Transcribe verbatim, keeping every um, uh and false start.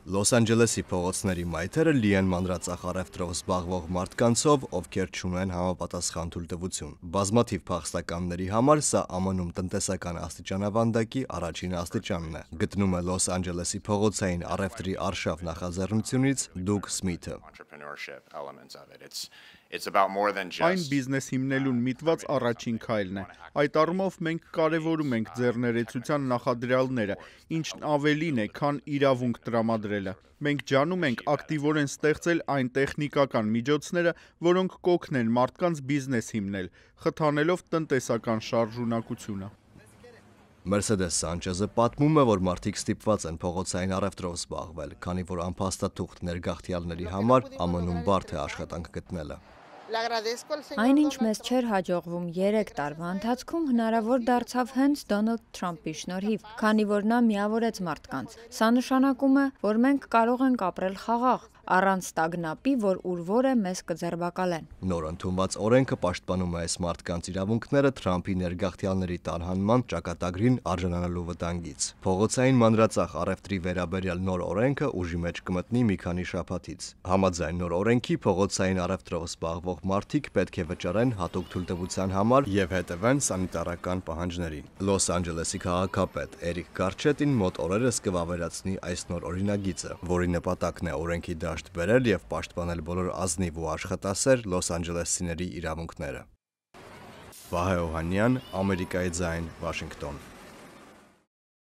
Լոս Անջելեսի փողոցների մայթերը լի են մանրածախ առևտրով զբաղվող մարդկանցով, ովքեր չունեն համապատասխան թույլտվություն։ Բազմաթիվ փախստականների համար սա Ամն-ում տնտեսական աստիճանավանդակի առաջին աստիճանն է, գտնում է Լոս Անջելեսի փողոցային առևտրի արշավ նախաձեռնությունից Դուգ Սմիթը։ Այն բիզնես հիմնելուն միտված առաջին քայլն է։ Այդ առումով մենք կարևորում ենք ձեռներեցության նախադրյալները, ինչն ավելին է, քան իրավունք տրամադրելը։ Մենք ջանում ենք ակտիվորեն ստեղծել այն տեխնիկական միջոցները, որոնք կօգնեն մարդկանց բիզնես հիմնել, խթանելով տնտեսական շարժունակությունը։ Մերսեդես Սանչեզը պատմում է, որ մարդիկ ստիպված են փողոցային առևտրով զբաղվել, քանի որ անփաստաթուղթ ներգաղթյալների համար Ամն-ում բարդ է աշխատանք գտնելը։ Այնինչ մեզ չէր հաջողվում երեք տարվա ընթացքում հնարավոր դարձավ հենց Դոնալդ Թրամփի շնորհիվ, քանի որ նա միավորեց մարդկանց։ Սա նշանակում է, որ մենք կարող ենք ապրել խաղաղ, առանց տագնապի, որ ուր որ է մեզ կձերբակալեն։ Նոր ընդունված օրենքը պաշտպանում է այս մարդկանց իրավունքները Թրամփի ներգաղթյալների տարհանման ճակատագրին արժանանալու վտանգից։ Փողոցային մանրածախ առևտրի վերաբերյալ նոր օրենքը ուժի մեջ կմտնի մի քանի շաբաթից։ Համաձայն նոր օրենքի փողոցային առևտրով զբաղվող մարդիկ պետք է վճարեն հատուկ թույլտվության համար եւ հետևեն սանիտարական պահանջներին։ Լոս Անջելեսի քաղաքապետ Էրիկ Գարչետին մոտ օրերս կվավերացնի այս նոր օրինագիծը, որի նպատակն է օրենքի դաշտ բերել եւ պաշտպանել բոլոր ազնիվ ու աշխատասեր լոս անջելեսցիների իրավունքները։ Վահե Օհանյան, Ամերիկայի ձայն, Վաշինգտոն։